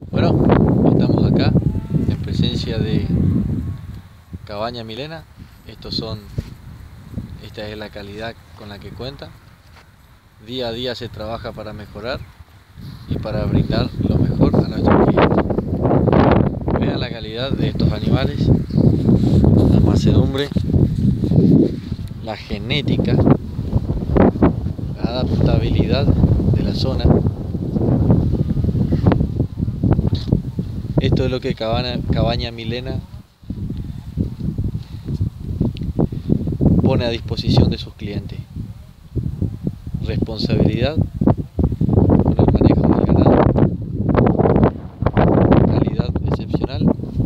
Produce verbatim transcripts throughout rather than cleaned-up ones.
Bueno, estamos acá en presencia de Cabaña Milena. Estos son, esta es la calidad con la que cuenta. Día a día se trabaja para mejorar y para brindar lo mejor a nuestros clientes. Vean la calidad de estos animales, la macedumbre, la genética, la adaptabilidad de la zona. Esto es lo que Cabaña, Cabaña Milena pone a disposición de sus clientes. Responsabilidad con el manejo del ganado, calidad excepcional,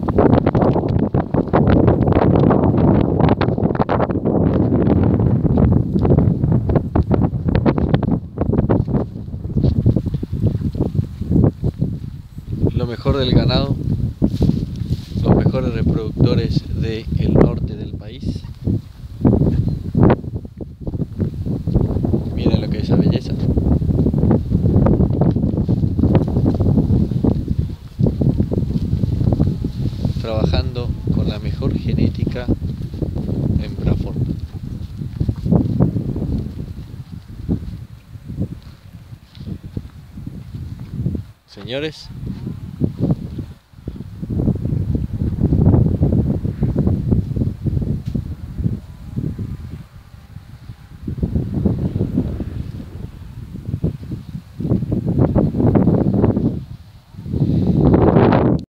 lo mejor del ganado, los mejores reproductores del norte del país. Miren lo que es esa belleza. Trabajando con la mejor genética en Braford. Señores,